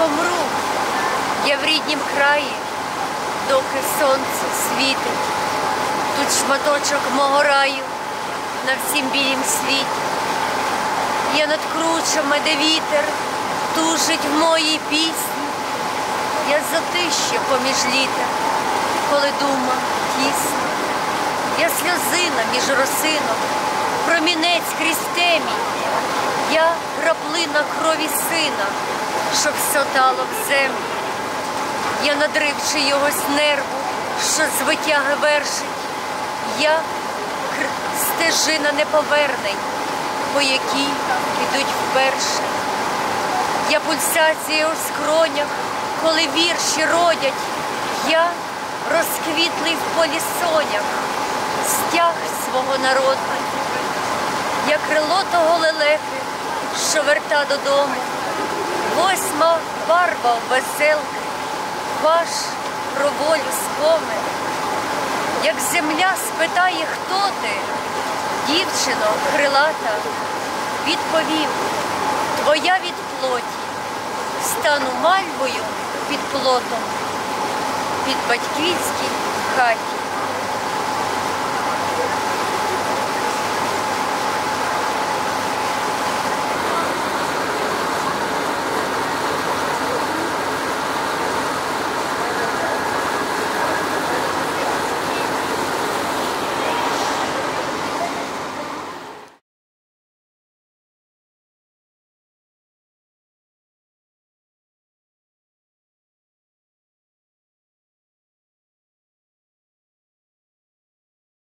помру я в ріднім краї, доки сонце світить. Тут шматочок мого раю на всім білім світі. Я над кручами, де вітер тужить в моїй пісні. Я затище поміж літер, коли дума тісна. Я сльозина між росином, промінець крізь темінь. Я краплина крові сина, що всотало в землю. Я надрив чийогось нерву, що звитяги вершить. Я стежина неповернень, по якій ідуть вперше. Я пульсація у скронях, коли вірші родять. Я розквітлий в полі сонях, стяг свого народу. Я крило того лелеки, що верта додому. 8 барва в веселки, ваш про волю спомин. Як земля спитає, хто ти, дівчино крилата, відповів: твоя від плоті, стану мальвою під плотом, під батьківській хаті.